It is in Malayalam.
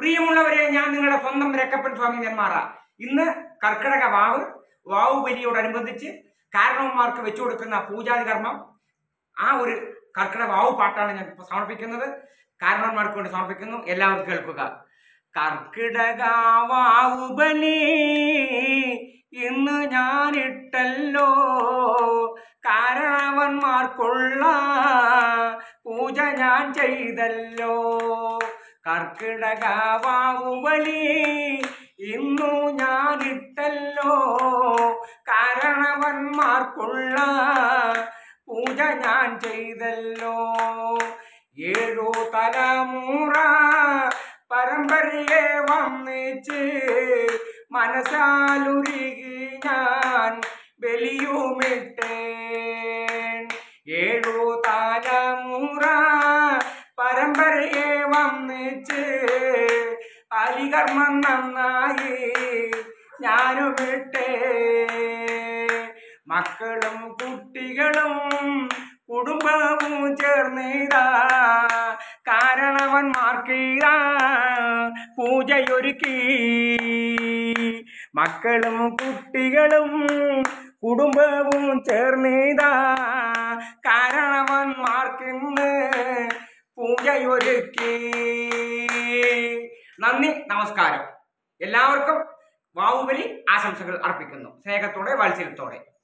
പ്രിയമുള്ളവരെ, ഞാൻ നിങ്ങളുടെ സ്വന്തം രക്കപ്പൻ സ്വാമി നെന്മാറ. ഇന്ന് കർക്കിടക വാവ് ബലിയോടനുബന്ധിച്ച് കാരണവന്മാർക്ക് വെച്ചു കൊടുക്കുന്ന പൂജാതി കർമ്മം, ആ ഒരു കർക്കിടക വാവ് പാട്ടാണ് ഞാൻ സമർപ്പിക്കുന്നത്. കാരണവന്മാർക്ക് വേണ്ടി സമർപ്പിക്കുന്നു. എല്ലാവരും കേൾക്കുക. കർക്കിടക വാവ് ബലി ഇന്ന് ഞാനിട്ടല്ലോ, കാരണവന്മാർക്കുള്ള പൂജ ഞാൻ ചെയ്തല്ലോ. കർക്കിടക വാവ് ബലി ഇന്നു ഞാനിട്ടല്ലോ, കാരണവന്മാർക്കുള്ള പൂജ ഞാൻ ചെയ്തല്ലോ. 7 തലമുറ പരമ്പരയെ വന്നിച്ച് മനസ്സാലുരുകി ഞാൻ ബലിയുമിട്ടേൻ. 7 തലമുറ പരമ്പരയെ വന്നിച്ച് ബലികർമ്മം നന്നായി ഞാനുമിട്ടേ. മക്കളും കുട്ടികളും കുടുംബവും ചേർന്നിതാ കാരണവന്മാർക്കിതാ പൂജയൊരുക്കി. മക്കളും കുട്ടികളും കുടുംബവും ചേർന്നിതാ കാരണവന്മാർക്കിന്ന് പൂജയൊരുക്കി. നന്ദി, നമസ്കാരം. എല്ലാവർക്കും വാവുബലി ആശംസകൾ അർപ്പിക്കുന്നു. സ്നേഹത്തോടെ, വാത്സല്യത്തോടെ.